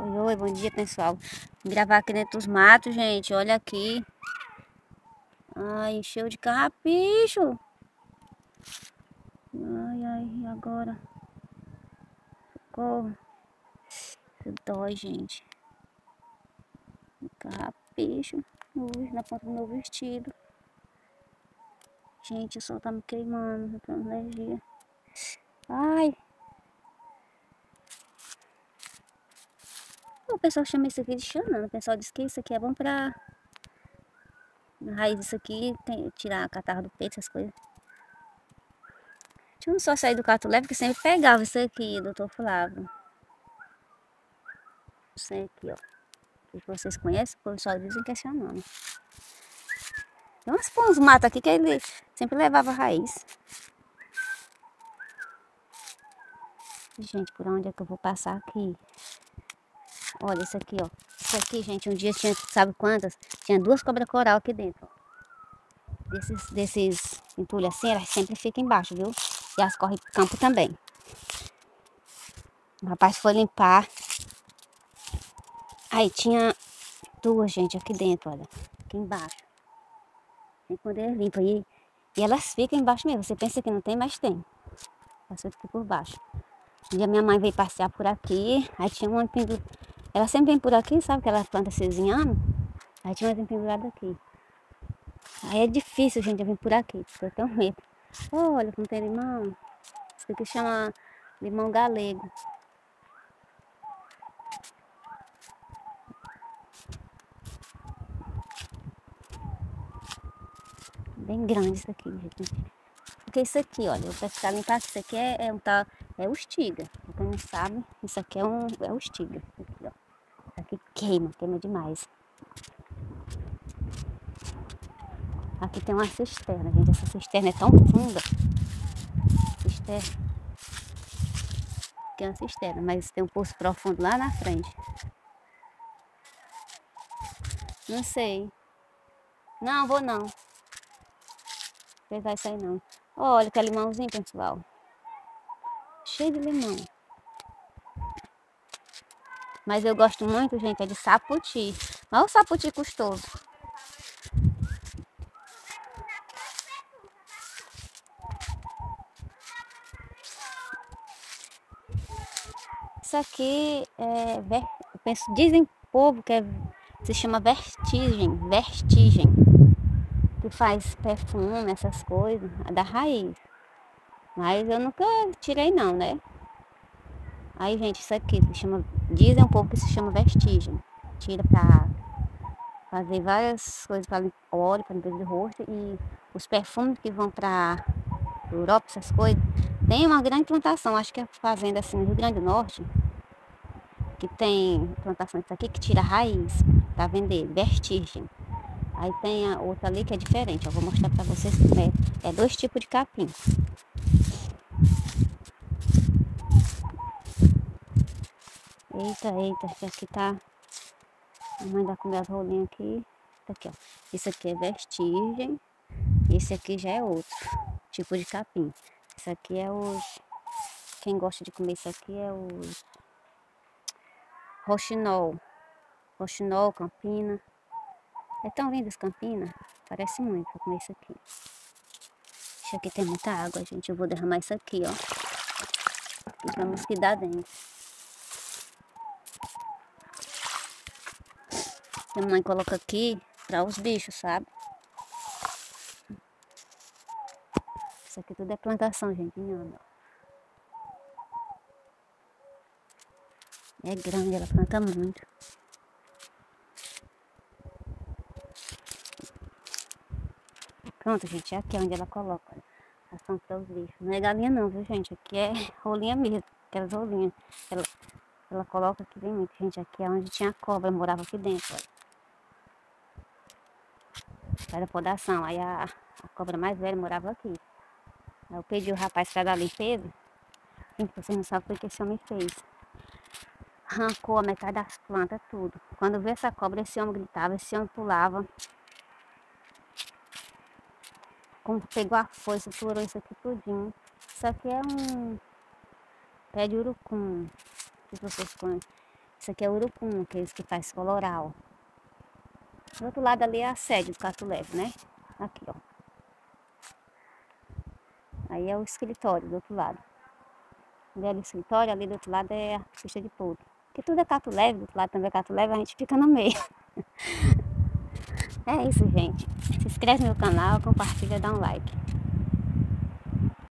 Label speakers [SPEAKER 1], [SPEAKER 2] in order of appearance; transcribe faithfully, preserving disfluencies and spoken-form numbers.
[SPEAKER 1] Oi, oi, bom dia, pessoal. Vou gravar aqui dentro dos matos, gente. Olha aqui. Ai, encheu de carrapicho. Ai, ai, e agora? Socorro. Isso dói, gente. Carrapicho. Ui, na ponta do meu vestido. Gente, o sol tá me queimando. Eu tô com alergia. Ai. O pessoal chama isso aqui de xanana. O pessoal diz que isso aqui é bom pra... Na raiz disso aqui, tem, tirar a catarro do peito, essas coisas. Tinha um só sair do cato leve que sempre pegava isso aqui, doutor Flávio. Isso aqui, ó. Que vocês conhecem, o pessoal dizem que é xanana. Tem uns, uns matos aqui que ele sempre levava raiz. Gente, por onde é que eu vou passar aqui? Olha isso aqui, ó. Isso aqui, gente, um dia tinha, sabe quantas? Tinha duas cobras coral aqui dentro, ó. Desses, desses entulhos assim, elas sempre ficam embaixo, viu? E elas correm pro campo também. O rapaz foi limpar. Aí tinha duas, gente, aqui dentro, olha. Aqui embaixo. Tem quando eles limpam. E, e elas ficam embaixo mesmo. Você pensa que não tem, mas tem. Elas ficam aqui por baixo. Um dia minha mãe veio passear por aqui. Aí tinha uma pendurada. Ela sempre vem por aqui, sabe? Que ela planta cezinhando. Aí tinha uma pendurada aqui. Aí é difícil, gente, eu vir por aqui. Porque eu tenho medo. Olha como tem limão. Isso aqui chama limão galego. Bem grande isso aqui, gente. Porque isso aqui, olha, eu peço pra limpar, isso aqui é, é um tal, é urtiga. Pra quem não sabe, isso aqui é um, é urtiga. Aqui, ó. Isso aqui queima, queima demais. Aqui tem uma cisterna, gente. Essa cisterna é tão funda. Cisterna. Aqui é uma cisterna, mas tem um poço profundo lá na frente. Não sei. Não, vou não. Não vai sair não. Olha que limãozinho, pessoal. Cheio de limão. Mas eu gosto muito, gente, é de saputi. Olha o saputi custoso. Isso aqui é... Eu penso, dizem povo que é, se chama vertigem. Vertigem. Que faz perfume, essas coisas. É da raiz. Mas eu nunca tirei não, né? Aí, gente, isso aqui se chama... Dizem um pouco que se chama vestigem. Tira pra fazer várias coisas, para óleo, para limpeza de rosto. E os perfumes que vão pra Europa, essas coisas. Tem uma grande plantação, acho que é fazenda assim no Rio Grande do Norte. Que tem plantação disso aqui que tira a raiz pra vender, vestigem. Aí tem a outra ali que é diferente, eu vou mostrar pra vocês. É, é dois tipos de capim. Eita, eita, que aqui tá... A mãe vai comer as rolinhas aqui. Tá aqui, ó. Isso aqui é vestigem. Esse aqui já é outro tipo de capim. Isso aqui é os... Quem gosta de comer isso aqui é os... Roxinol. Roxinol, campina. É tão lindo esse campina. Parece muito pra comer isso aqui. Isso aqui tem muita água, gente. Eu vou derramar isso aqui, ó. Aqui pra mosquitar dentro. A mãe coloca aqui para os bichos, sabe? Isso aqui tudo é plantação, gente. É grande, ela planta muito. Pronto, gente. Aqui é onde ela coloca. Ação para os bichos. Não é galinha não, viu, gente? Aqui é rolinha mesmo. Aquelas rolinhas. Ela, ela coloca aqui bem muito. Gente, aqui é onde tinha cobra. Morava aqui dentro, olha. Era podação. Aí a, a cobra mais velha morava aqui. Aí eu pedi o rapaz para dar limpeza. Gente, vocês não sabem o que esse homem fez. Arrancou a metade das plantas, tudo. Quando veio essa cobra, esse homem gritava, esse homem pulava. Como pegou a foice, furou isso aqui tudinho. Isso aqui é um pé de urucum, se vocês conhecem. Isso aqui é urucum, aqueles que faz coloral. Do outro lado ali é a sede do Cato Leve, né? Aqui, ó. Aí é o escritório do outro lado. Ali é o escritório, ali do outro lado é a ficha de polvo. Porque tudo é Cato Leve, do outro lado também é Cato Leve, a gente fica no meio. É isso, gente. Se inscreve no meu canal, compartilha, dá um like.